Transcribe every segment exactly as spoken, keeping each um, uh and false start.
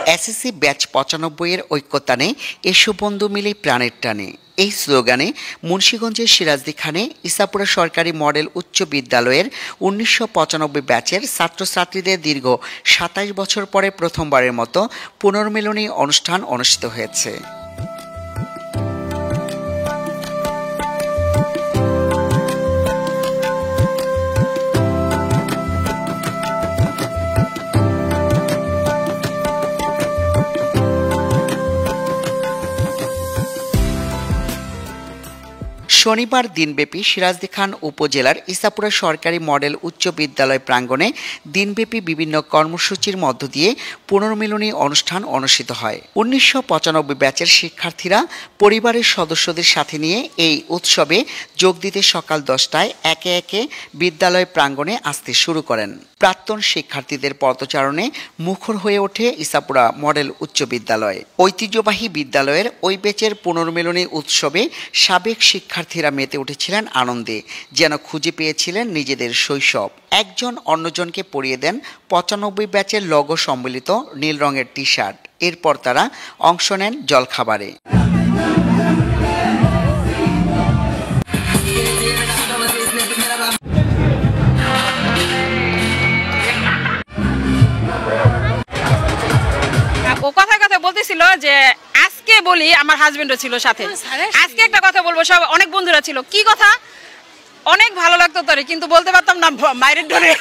SSC batch পঁচানব্বই এর ঐক্যতানে এসো বন্ধু মিলে প্রাণের টানে এই স্লোগানে মুন্সিগঞ্জের সিরাজদি খানে ইসাপুরা সরকারি মডেল উচ্চ বিদ্যালয়ের উনিশশো পঁচানব্বই ব্যাচের ছাত্রছাত্রীদের দীর্ঘ সাতাশ বছর পরে প্রথমবারের মতো পুনর্মিলনী অনুষ্ঠান অনুষ্ঠিত হয়েছে। শনিবার দিনব্যাপী সিরাজদি খান উপজেলার ইসাপুরা সরকারি মডেল উচ্চ বিদ্যালয় প্রাঙ্গণে দিনব্যাপী বিভিন্ন কর্মসূচির মধ্য দিয়ে পুনর্মিলনী অনুষ্ঠান অনুষ্ঠিত হয়। উনিশশো পঁচানব্বই ব্যাচের শিক্ষার্থীরা পরিবারের সদস্যদের সাথে নিয়ে এই উৎসবে যোগ দিতে সকাল দশটায় একে একে বিদ্যালয় প্রাঙ্গণে আসতে শুরু করেন। প্রাক্তন শিক্ষার্থীদের পদচারণে মুখর হয়ে ওঠে ইসাপুরা মডেল উচ্চ বিদ্যালয়। ঐতিহ্যবাহী বিদ্যালয়ের ওই ব্যাচের পুনর্মিলনী উৎসবে সাবেক শিক্ষার্থীরা মেতে উঠেছিলেন আনন্দে, যেন খুঁজে পেয়েছিলেন নিজেদের শৈশব। একজন অন্যজনকে পরিয়ে দেন পঁচানব্বই ব্যাচের লোগো সম্বলিত নীল রঙের টি শার্ট। এরপর তারা অংশ নেন জলখাবারে। ও কথায় কথা বলতেছিল যে আজকে বলি আমার হাজবেন্ডও ছিল সাথে, আজকে একটা কথা বলবো, সব অনেক বন্ধুরা ছিল। কি কথা? অনেক ভালো লাগতো তোরে, কিন্তু বলতে পারতাম না মায়ের ডরে।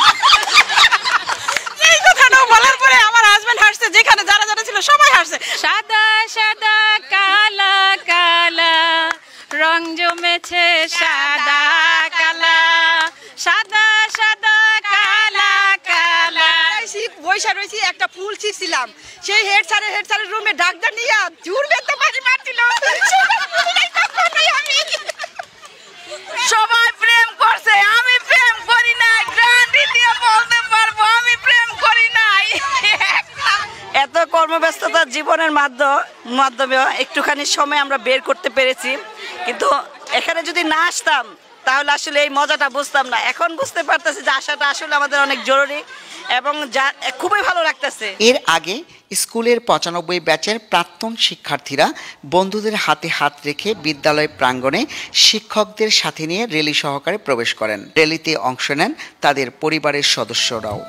এই কথাটা বলার পরে আমার হাজবেন্ড হাসছে, যেখানে যারা যারা ছিল সবাই হাসছে। সাদা সাদা কালা কালা রং জমেছে, সাদা কালা সাদা সাদা কালা কালা। বৈশা রয়েছি, একটা ফুল ছিঁড়ছিলাম, সেই হেড স্যারের হেড স্যারের রুমে ডাকটা নিয়ে জুড়বে তো মাঝে মারছিল। সবাই প্রেম করছে, আমি প্রেম করি নাই, গ্যারান্টি দিয়ে বলতে পারবো আমি প্রেম করি নাই। এত কর্মব্যস্ততার জীবনের মাধ্যমে একটুখানি সময় আমরা বের করতে পেরেছি, কিন্তু এখানে যদি না আসতাম তাহলে আসলে এই মজাটা বুঝতাম না। এখন বুঝতে পারতেছি যে আসাটা আসলে আমাদের অনেক জরুরি এবং যা খুবই ভালো লাগতেছে। এর আগে স্কুলের পঁচানব্বই ব্যাচের প্রাক্তন শিক্ষার্থীরা বন্ধুদের হাতে হাত রেখে বিদ্যালয় প্রাঙ্গণে শিক্ষকদের সাথে নিয়ে র্যালি সহকারে প্রবেশ করেন। র্যালিতে অংশ নেন তাদের পরিবারের সদস্যরাও।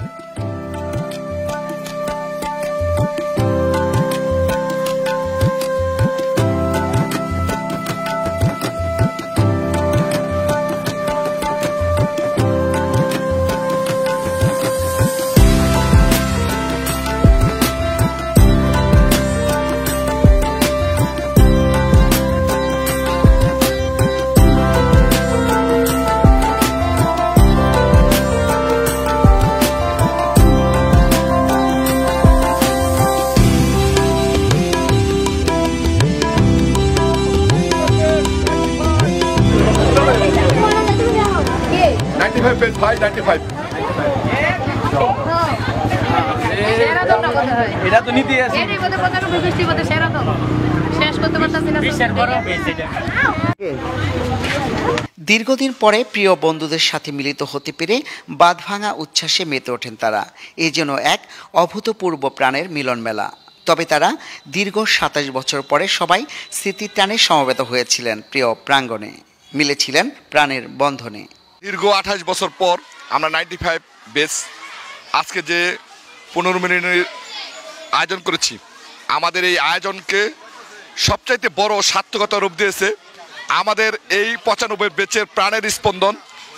দীর্ঘদিন পরে প্রিয় বন্ধুদের সাথে মিলিত হতে পেরে বাঁধভাঙা উচ্ছ্বাসে মেতে ওঠেন তারা। এ যেন এক অভূতপূর্ব প্রাণের মিলন মেলা। তবে তারা দীর্ঘ সাতাশ বছর পরে সবাই স্মৃতির টানে সমবেত হয়েছিলেন প্রিয় প্রাঙ্গণে, মিলেছিলেন প্রাণের বন্ধনে। দীর্ঘ আঠাশ বছর পর আমরা নাইনটি ফাইভ বেস আজকে যে পুনর্মিলনীর আয়োজন করেছি, আমাদের এই আয়োজনকে সবচাইতে বড় সার্থকতা রূপ দিয়েছে আমাদের এই পঁচানব্বই বেচের প্রাণের স্পন্দন।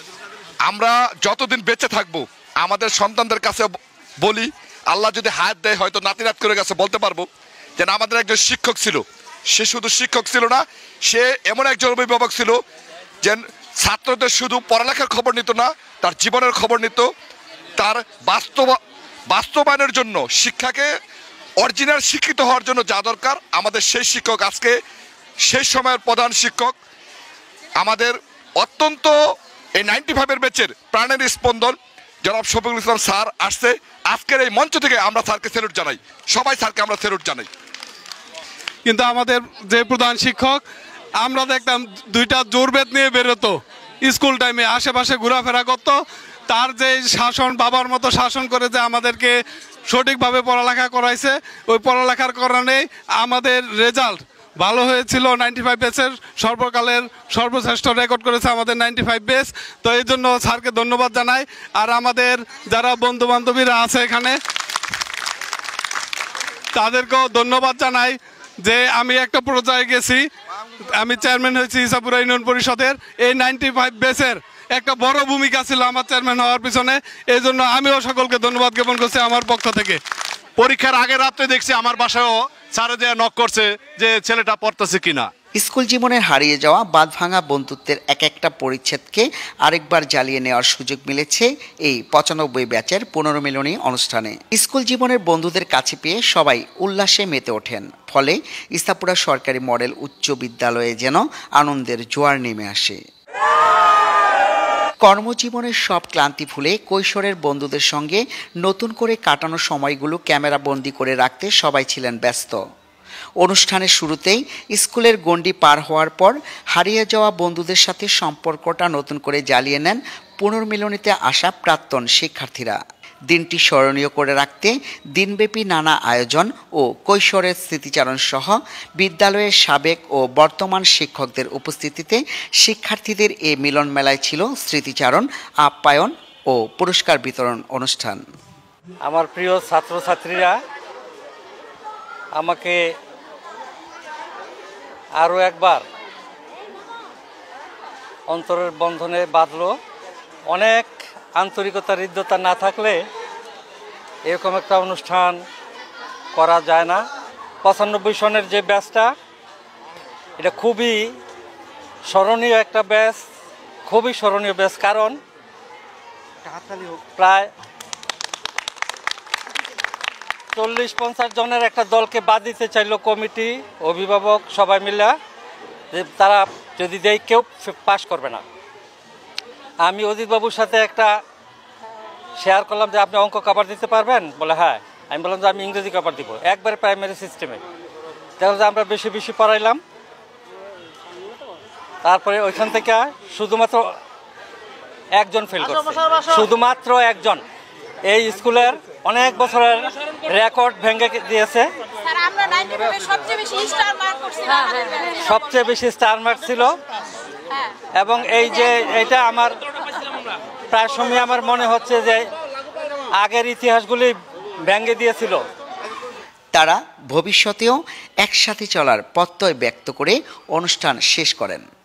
আমরা যতদিন বেঁচে থাকবো আমাদের সন্তানদের কাছে বলি, আল্লাহ যদি হায়াত দেয় হয়তো নাতিনাত করে গেছে বলতে পারবো যে আমাদের একজন শিক্ষক ছিল। সে শুধু শিক্ষক ছিল না, সে এমন একজন অভিভাবক ছিল যে ছাত্রদের শুধু পড়ালেখার খবর নিত না, তার জীবনের খবর নিত। তার বাস্তব বাস্তবায়নের জন্য শিক্ষাকে অরিজিনাল শিক্ষিত হওয়ার জন্য যা দরকার আমাদের সেই শিক্ষক আজকে সেই সময়ের প্রধান শিক্ষক আমাদের অত্যন্ত এই নাইনটি ফাইভের ব্যাচের প্রাণের স্পন্দন জনাব শফিকুল ইসলাম স্যার আসছে। আজকের এই মঞ্চ থেকে আমরা স্যারকে স্যালুট জানাই, সবাই স্যারকে আমরা স্যালুট জানাই। কিন্তু আমাদের যে প্রধান শিক্ষক, আমরা দেখতাম দুইটা জোর বেত নিয়ে বেরোতো, স্কুল টাইমে আশেপাশে ঘোরাফেরা করতো, তার যে শাসন, বাবার মতো শাসন করে যে আমাদেরকে সঠিকভাবে পড়ালেখা করাইছে, ওই পড়ালেখার কারণে আমাদের রেজাল্ট ভালো হয়েছিল। নাইনটি ফাইভ বেসের সর্বকালের সর্বশ্রেষ্ঠ রেকর্ড করেছে আমাদের নাইনটি ফাইভ বেস। তো এই জন্য স্যারকে ধন্যবাদ জানাই। আর আমাদের যারা বন্ধু বান্ধবীরা আছে এখানে, তাদেরকেও ধন্যবাদ জানাই যে আমি একটা পর্যায়ে গেছি, আমি চেয়ারম্যান হয়েছি ইসাপুরা ইউনিয়ন পরিষদের। এই নাইনটি ফাইভ বেসের একটা বড় ভূমিকা ছিল আমার চেয়ারম্যান হওয়ার পিছনে। এই জন্য আমিও সকলকে ধন্যবাদ জ্ঞাপন করছি আমার পক্ষ থেকে। পরীক্ষার আগের রাত্রে দেখছি আমার বাসায়ও স্যারে যে নক করছে যে ছেলেটা পড়তেছে কিনা। স্কুল জীবনের হারিয়ে যাওয়া বাঁধভাঙা বন্ধুত্বের এক একটা পরিচ্ছেদকে আরেকবার জ্বালিয়ে নেওয়ার সুযোগ মিলেছে এই পঁচানব্বই ব্যাচের পুনর্মিলনী অনুষ্ঠানে। স্কুল জীবনের বন্ধুদের কাছে পেয়ে সবাই উল্লাসে মেতে ওঠেন। ফলে ইসাপুরা সরকারি মডেল উচ্চ বিদ্যালয়ে যেন আনন্দের জোয়ার নেমে আসে। কর্মজীবনের সব ক্লান্তি ভুলে কৈশোরের বন্ধুদের সঙ্গে নতুন করে কাটানো সময়গুলো ক্যামেরা বন্দি করে রাখতে সবাই ছিলেন ব্যস্ত। অনুষ্ঠানের শুরুতেই স্কুলের গণ্ডি পার হওয়ার পর হারিয়ে যাওয়া বন্ধুদের সাথে সম্পর্কটা নতুন করে জ্বালিয়ে নেন পুনর্মিলনীতে আসা প্রাক্তন শিক্ষার্থীরা। দিনটি স্মরণীয় করে রাখতে দিনব্যাপী নানা আয়োজন ও কৈশোরের স্মৃতিচারণ সহ বিদ্যালয়ের সাবেক ও বর্তমান শিক্ষকদের উপস্থিতিতে শিক্ষার্থীদের এ মিলন মেলায় ছিল স্মৃতিচারণ, আপ্যায়ন ও পুরস্কার বিতরণ অনুষ্ঠান। আমার প্রিয় ছাত্রছাত্রীরা আমাকে আরও একবার অন্তরের বন্ধনে বাঁধল। অনেক আন্তরিকতা, হৃদ্যতা না থাকলে এরকম একটা অনুষ্ঠান করা যায় না। পঁচানব্বই সনের যে ব্যাচটা, এটা খুবই স্মরণীয় একটা ব্যাচ, খুবই স্মরণীয় ব্যাচ। কারণ প্রায় চল্লিশ পঞ্চাশ জনের একটা দলকে বাদ দিতে চাইল কমিটি, অভিভাবক সবাই মিলে, যে তারা যদি দেয় কেউ পাশ করবে না। আমি অজিতবাবুর সাথে একটা শেয়ার করলাম যে আপনি অঙ্ক কভার দিতে পারবেন, বলে হ্যাঁ। আমি বললাম যে আমি ইংরেজি কভার দিব, একবারে প্রাইমারি সিস্টেমে। তাহলে যে আমরা বেশি বেশি পড়াইলাম। তারপরে ওইখান থেকে শুধুমাত্র একজন ফেল করছে, শুধুমাত্র একজন। এই স্কুলের অনেক বছরের রেকর্ড ভেঙে দিয়েছে। সবচেয়ে বেশি স্টার মার্ক ছিল। এবং এই যে এটা আমার প্রায় সময় আমার মনে হচ্ছে যে আগের ইতিহাসগুলি ভেঙে দিয়েছিল। তারা ভবিষ্যতেও একসাথে চলার প্রত্যয় ব্যক্ত করে অনুষ্ঠান শেষ করেন।